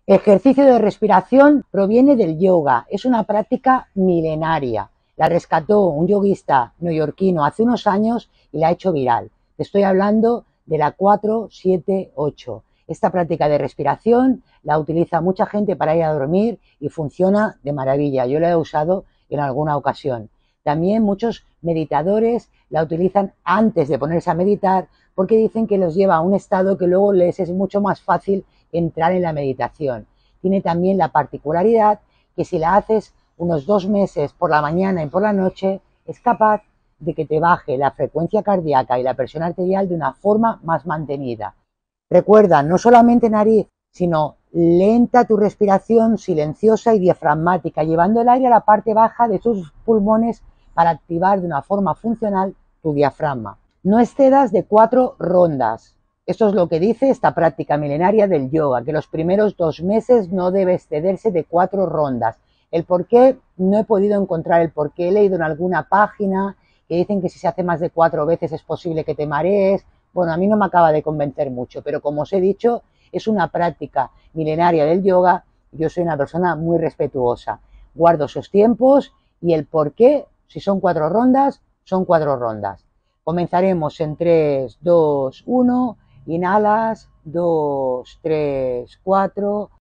Ejercicio de respiración proviene del yoga, es una práctica milenaria. La rescató un yoguista neoyorquino hace unos años y la ha hecho viral. Te estoy hablando de la 4-7-8. Esta práctica de respiración la utiliza mucha gente para ir a dormir y funciona de maravilla. Yo la he usado en alguna ocasión. También muchos meditadores la utilizan antes de ponerse a meditar porque dicen que los lleva a un estado que luego les es mucho más fácil entrar en la meditación. Tiene también la particularidad que si la haces unos 2 meses por la mañana y por la noche, es capaz de que te baje la frecuencia cardíaca y la presión arterial de una forma más mantenida. Recuerda, no solamente nariz, sino lenta tu respiración, silenciosa y diafragmática, llevando el aire a la parte baja de tus pulmones para activar de una forma funcional tu diafragma. No excedas de 4 rondas. Esto es lo que dice esta práctica milenaria del yoga, que los primeros 2 meses no debe excederse de 4 rondas. El por qué, no he podido encontrar el por qué. He leído en alguna página que dicen que si se hace más de 4 veces es posible que te marees. Bueno, a mí no me acaba de convencer mucho, pero como os he dicho, es una práctica milenaria del yoga. Yo soy una persona muy respetuosa. Guardo esos tiempos y el por qué, si son 4 rondas, son 4 rondas. Comenzaremos en 3, 2, 1, inhalas, 2, 3, 4,